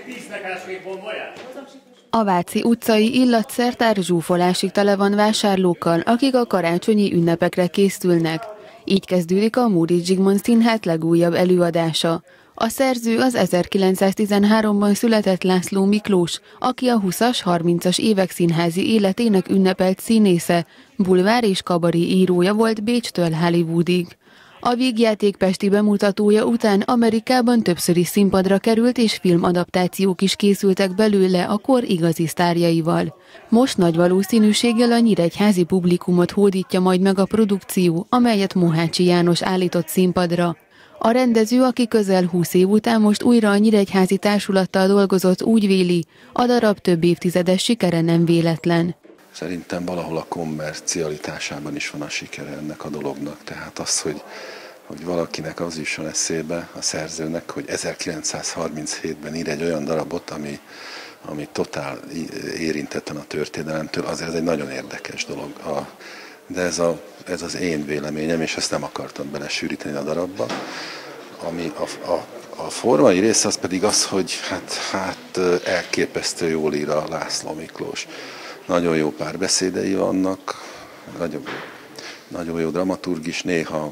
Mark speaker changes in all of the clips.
Speaker 1: A Váci utcai illatszertár zsúfolásig tele van vásárlókkal, akik a karácsonyi ünnepekre készülnek. Így kezdődik a Móricz Zsigmond Színház legújabb előadása. A szerző az 1913-ban született László Miklós, aki a 20-as, 30-as évek színházi életének ünnepelt színésze, bulvár és kabari írója volt Bécstől Hollywoodig. A vígjáték pesti bemutatója után Amerikában többször is színpadra került, és filmadaptációk is készültek belőle a kor igazi sztárjaival. Most nagy valószínűséggel a nyíregyházi publikumot hódítja majd meg a produkció, amelyet Mohácsi János állított színpadra. A rendező, aki közel 20 év után most újra a nyíregyházi társulattal dolgozott, úgy véli, a darab több évtizedes sikere nem véletlen.
Speaker 2: Szerintem valahol a kommercialitásában is van a sikere ennek a dolognak. Tehát az, hogy valakinek az jusson eszébe, a szerzőnek, hogy 1937-ben ír egy olyan darabot, ami totál érintetlen a történelemtől, azért ez egy nagyon érdekes dolog. De ez az én véleményem, és ezt nem akartam belesűríteni a darabba. Ami a formai része az pedig az, hogy hát elképesztő jól ír a László Miklós. Nagyon jó párbeszédei vannak, nagyon jó dramaturg is, néha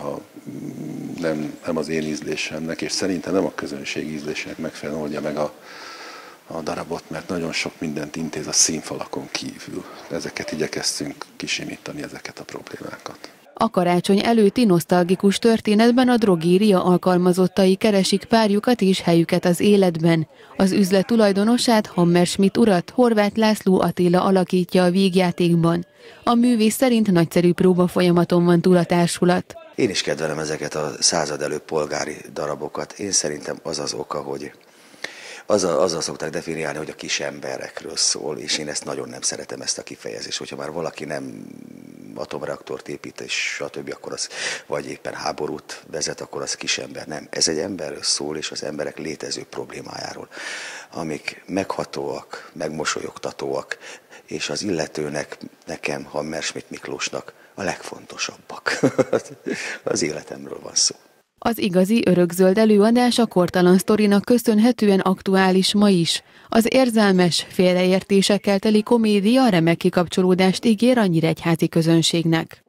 Speaker 2: nem az én ízlésemnek, és szerintem nem a közönség ízlésének megfelelően oldja meg a darabot, mert nagyon sok mindent intéz a színfalakon kívül. Ezeket igyekeztünk kisimítani, ezeket a problémákat.
Speaker 1: A karácsony előtti nosztalgikus történetben a drogéria alkalmazottai keresik párjukat és helyüket az életben. Az üzlet tulajdonosát, Hammerschmidt urat, Horváth László Attila alakítja a vígjátékban. A művész szerint nagyszerű próbafolyamaton van túl a társulat.
Speaker 3: Én is kedvelem ezeket a század előtt polgári darabokat. Én szerintem az az oka, hogy azzal szokták definiálni, hogy a kis emberekről szól, és én ezt nagyon nem szeretem, ezt a kifejezést. Hogyha már valaki nem atomreaktort épít, és stb., akkor az, vagy éppen háborút vezet, akkor az kis ember. Nem, ez egy emberről szól, és az emberek létező problémájáról, amik meghatóak, megmosolyogtatóak, és az illetőnek, nekem, Hammerschmidt Miklósnak a legfontosabbak. Az életemről van szó.
Speaker 1: Az igazi örökzöld előadás a kortalan sztorinak köszönhetően aktuális ma is. Az érzelmes, félreértésekkel teli komédia remek kikapcsolódást ígér a nyíregyházi közönségnek.